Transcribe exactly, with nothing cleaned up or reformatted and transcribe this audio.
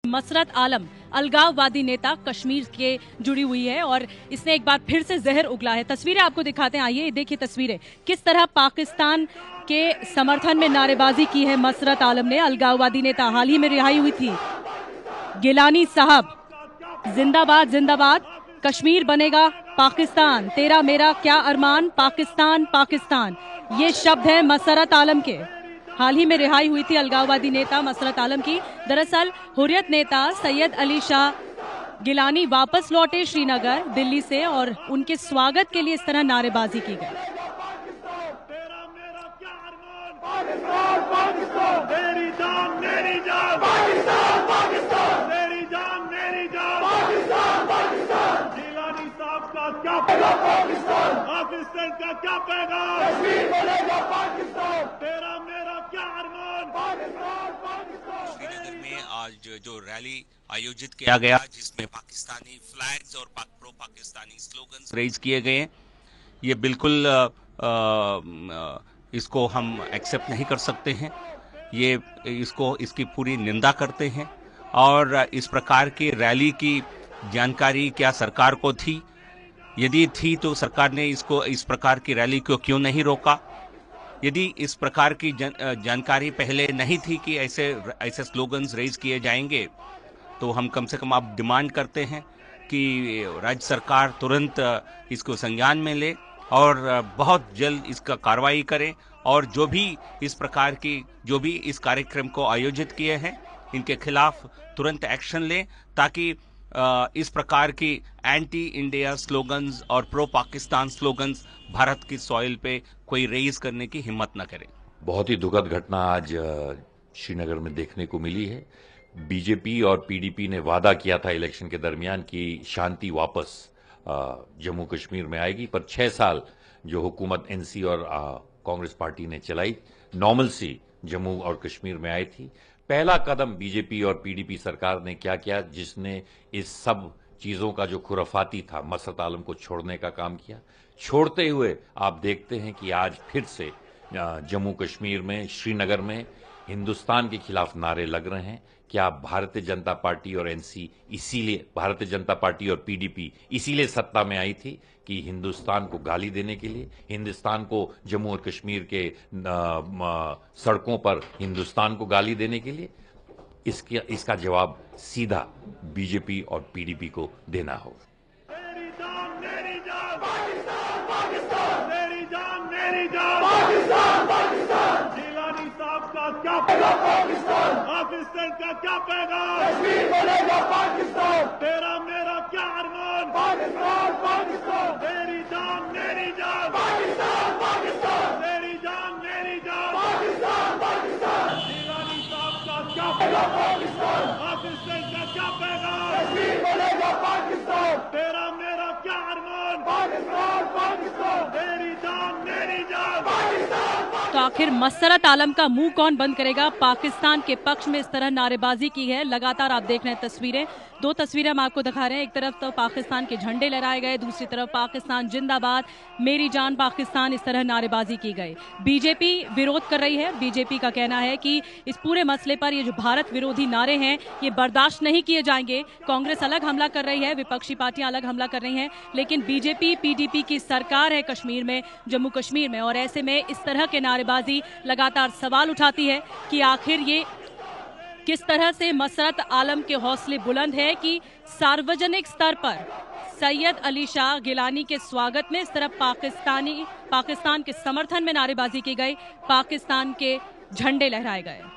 मसरत आलम अलगाववादी नेता कश्मीर के जुड़ी हुई है और इसने एक बार फिर से जहर उगला है। तस्वीरें आपको दिखाते हैं, आइए देखिए तस्वीरें। किस तरह पाकिस्तान के समर्थन में नारेबाजी की है मसरत आलम ने। अलगाववादी नेता हाल ही में रिहाई हुई थी गिलानी साहब, जिंदाबाद जिंदाबाद, कश्मीर बनेगा पाकिस्तान, तेरा मेरा क्या अरमान, पाकिस्तान पाकिस्तान, ये शब्द है मसरत आलम के। हाल ही में रिहाई हुई थी अलगाववादी नेता मसरत आलम की। दरअसल हुर्रियत नेता सैयद अली शाह गिलानी वापस लौटे श्रीनगर दिल्ली से और उनके स्वागत के लिए इस तरह नारेबाजी की गई। पाकिस्तान का क्या पैगाम, कश्मीर बनेगा पाकिस्तान, तेरा मेरा क्या अरमान, पाकिस्तान पाकिस्तान। श्रीनगर में आज जो रैली आयोजित किया गया जिसमें पाकिस्तानी फ्लैग्स और पाक, प्रो पाकिस्तानी स्लोगन्स रेज किए गए, ये बिल्कुल आ, आ, इसको हम एक्सेप्ट नहीं कर सकते हैं। ये इसको इसकी पूरी निंदा करते हैं और इस प्रकार की रैली की जानकारी क्या सरकार को थी? यदि थी तो सरकार ने इसको इस प्रकार की रैली को क्यों नहीं रोका? यदि इस प्रकार की जन, जानकारी पहले नहीं थी कि ऐसे ऐसे स्लोगन्स रेज किए जाएंगे, तो हम कम से कम आप डिमांड करते हैं कि राज्य सरकार तुरंत इसको संज्ञान में ले और बहुत जल्द इसका कार्रवाई करे और जो भी इस प्रकार की जो भी इस कार्यक्रम को आयोजित किए हैं इनके खिलाफ तुरंत एक्शन लें, ताकि इस प्रकार की एंटी इंडिया स्लोगन्स और प्रो पाकिस्तान स्लोगन्स भारत की सॉइल पे कोई रेज करने की हिम्मत न करे। बहुत ही दुखद घटना आज श्रीनगर में देखने को मिली है। बीजेपी और पीडीपी ने वादा किया था इलेक्शन के दरमियान कि शांति वापस जम्मू कश्मीर में आएगी, पर छह साल जो हुकूमत एनसी और कांग्रेस पार्टी ने चलाई, नॉर्मलसी जम्मू और कश्मीर में आई थी। पहला कदम बीजेपी और पीडीपी सरकार ने क्या किया, जिसने इस सब चीजों का जो खुराफाती था मसरत आलम को छोड़ने का काम किया। छोड़ते हुए आप देखते हैं कि आज फिर से जम्मू कश्मीर में श्रीनगर में हिंदुस्तान के खिलाफ नारे लग रहे हैं। क्या भारतीय जनता पार्टी और एनसी इसीलिए भारतीय जनता पार्टी और पीडीपी इसीलिए सत्ता में आई थी कि हिंदुस्तान को गाली देने के लिए, हिंदुस्तान को जम्मू और कश्मीर के सड़कों पर हिंदुस्तान को गाली देने के लिए? इसके इसका जवाब सीधा बीजेपी और पीडीपी को देना होगा। मेरी जान मेरी जान पाकिस्तान पाकिस्तान, मेरी जान मेरी जान पाकिस्तान पाकिस्तान, गिलानी साहब का क्या पैगाम, पाकिस्तान पाकिस्तान का क्या पैगाम, कश्मीर बनेगा पाकिस्तान, तेरा मेरा क्या अरमान, पाकिस्तान पाकिस्तान, मेरी जान मेरी जान पाकिस्तान पाकिस्तान, मेरी जान मेरी जान पाकिस्तान पाकिस्तान, गिलानी साहब का क्या पैगाम, पाकिस्तान पाकिस्तान का क्या पैगाम, कश्मीर बनेगा पाकिस्तान, तेरा मेरा क्या अरमान, पाकिस्तान पाकिस्तान, मेरी जान मेरी जान पाकिस्तान। तो आखिर मसरत आलम का मुंह कौन बंद करेगा? पाकिस्तान के पक्ष में इस तरह नारेबाजी की है। लगातार आप देख रहे हैं तस्वीरें, दो तस्वीरें हम आपको दिखा रहे हैं। एक तरफ तो पाकिस्तान के झंडे लहराए गए, दूसरी तरफ पाकिस्तान जिंदाबाद, मेरी जान पाकिस्तान, इस तरह नारेबाजी की गई। बीजेपी विरोध कर रही है। बीजेपी का कहना है कि इस पूरे मसले पर ये जो भारत विरोधी नारे हैं ये बर्दाश्त नहीं किए जाएंगे। कांग्रेस अलग हमला कर रही है, विपक्षी पार्टियां अलग हमला कर रही हैं, लेकिन बीजेपी पीडीपी की सरकार है कश्मीर में, जम्मू कश्मीर में, और ऐसे में इस तरह के नारेबाजी लगातार सवाल उठाती है कि आखिर ये किस तरह से मसरत आलम के हौसले बुलंद है कि सार्वजनिक स्तर पर सैयद अली शाह गिलानी के स्वागत में इस तरह पाकिस्तानी पाकिस्तान के समर्थन में नारेबाजी की गई, पाकिस्तान के झंडे लहराए गए।